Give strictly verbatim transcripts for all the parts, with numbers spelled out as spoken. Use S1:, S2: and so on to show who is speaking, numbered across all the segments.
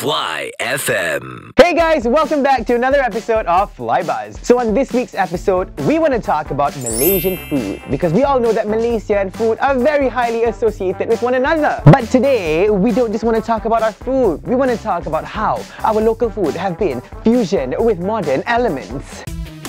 S1: Fly F M.
S2: Hey guys, welcome back to another episode of Fly Buzz. So on this week's episode, we want to talk about Malaysian food because we all know that Malaysia and food are very highly associated with one another. But today, we don't just want to talk about our food. We want to talk about how our local food have been fusioned with modern elements.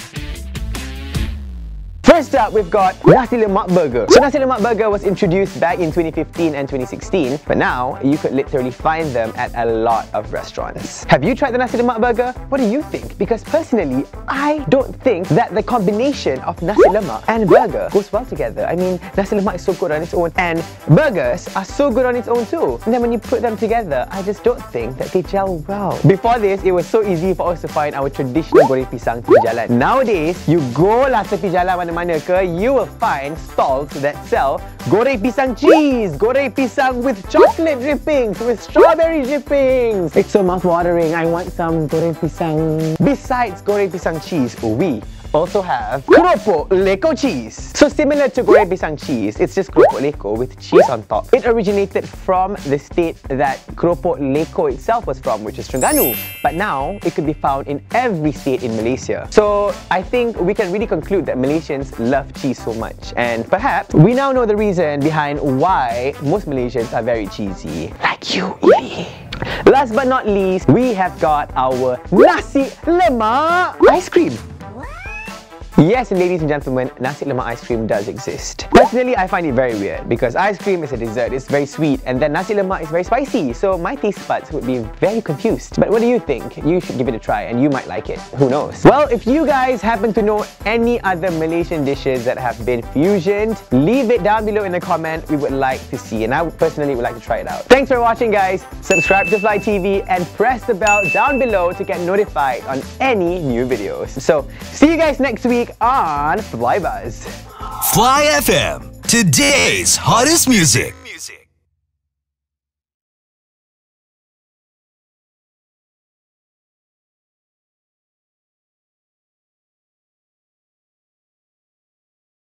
S2: First up, we've got Nasi Lemak Burger. So Nasi Lemak Burger was introduced back in twenty fifteen and twenty sixteen, but now you could literally find them at a lot of restaurants. Have you tried the Nasi Lemak Burger? What do you think? Because personally, I don't think that the combination of Nasi Lemak and burger goes well together. I mean, Nasi Lemak is so good on its own and burgers are so good on its own too. And then when you put them together, I just don't think that they gel well. Before this, it was so easy for us to find our traditional goreng pisang tepi jalan. Nowadays, you go lah tepi jalan mana-mana ke, you will find stalls that sell goreng pisang cheese, goreng pisang with chocolate drippings, with strawberry drippings. It's so mouth-watering. I want some goreng pisang. Besides goreng pisang cheese, we also have keropok leko cheese. So similar to goreng pisang cheese, it's just keropok leko with cheese on top. It originated from the state that keropok leko itself was from, which is Terengganu. But now, it could be found in every state in Malaysia. So I think we can really conclude that Malaysians love cheese so much. And perhaps, we now know the reason behind why most Malaysians are very cheesy. Like you, Ili. Last but not least, we have got our Nasi Lemak ice cream. Yes, ladies and gentlemen, Nasi Lemak ice cream does exist. Personally, I find it very weird because ice cream is a dessert, it's very sweet, and then Nasi Lemak is very spicy, so my taste buds would be very confused. But what do you think? You should give it a try and you might like it. Who knows? Well, if you guys happen to know any other Malaysian dishes that have been fusioned, leave it down below in the comment. We would like to see, and I personally would like to try it out. Thanks for watching, guys. Subscribe to Fly T V and press the bell down below to get notified on any new videos. So, see you guys next week on Fly Buzz.
S1: Fly F M, today's hottest music.